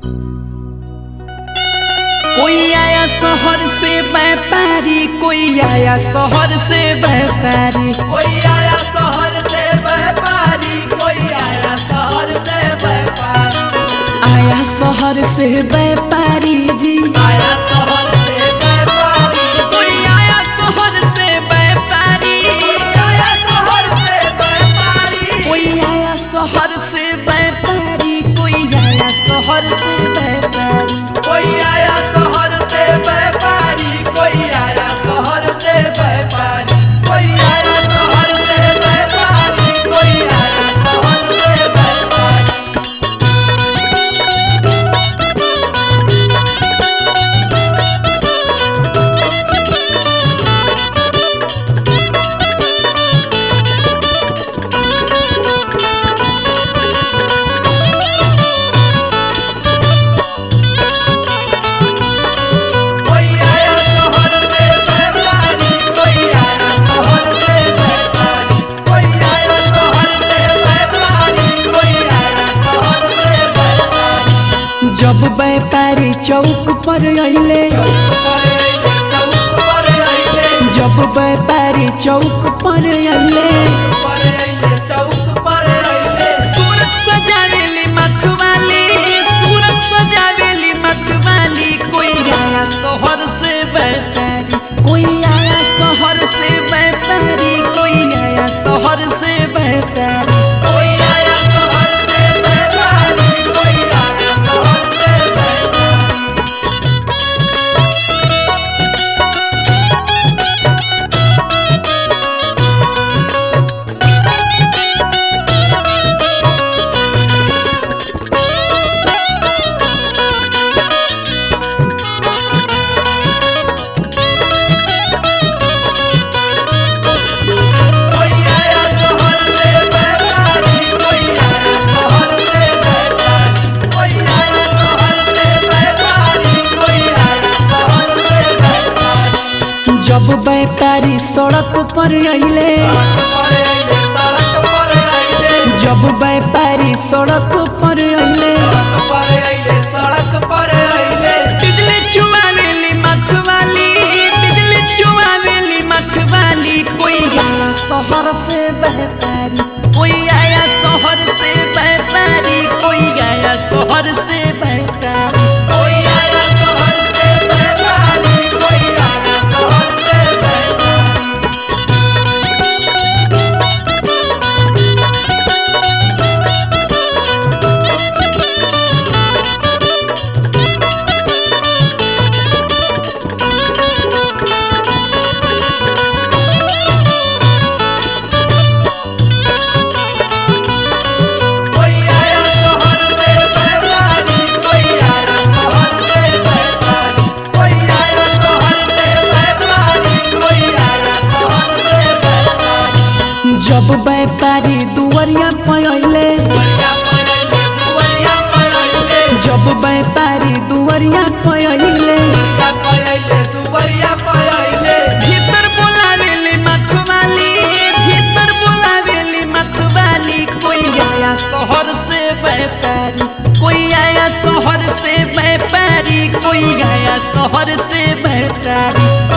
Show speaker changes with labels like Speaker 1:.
Speaker 1: कोई आया शहर से व्यापारी, कोई आया शहर से व्यापारी,
Speaker 2: कोई आया शहर से व्यापारी, कोई आया शहर से व्यापारी,
Speaker 1: आया शहर से व्यापारी जी,
Speaker 2: आया शहर से व्यापारी,
Speaker 1: कोई आया शहर से व्यापारी,
Speaker 2: आया शहर से व्यापारी,
Speaker 1: कोई आया शहर से व्यापारी, कोई आया शहर से व्यापारी,
Speaker 2: कोई आया शहर से व्यापारी, कोई आया शहर से व्यापारी, कोई आया शहर से व्यापारी, कोई आया शहर से व्यापारी।
Speaker 1: जब व्यापारी चौक पर अइले, जब व्यापारी चौक पर अइले, सूरत सजावेली मथवाली, सूरत सजावेली मथवाली, कोई आया शहर से व्यापारी, कोई आया शहर से व्यापारी, कोई आया शहर से व्यापारी, जब व्यापारी सड़क पर अइले, जब व्यापारी सड़क पर अइले, बिजली चुआवेली मथवाली, बिजली चुआवेली मथवाली, कोई आया शहर से व्यापारी, कोई आया शहर से व्यापारी, कोई आया शहर से व्यापारी, जब व्यापारी दुवरिया पयले, जब व्यापारी दुवरिया पयले, भीतर बुलावेली मथवाली, भीतर बुलावेली मथवाली, कोई आया शहर से व्यापारी, कोई आया शहर से व्यापारी, कोई आया शहर से व्यापारी,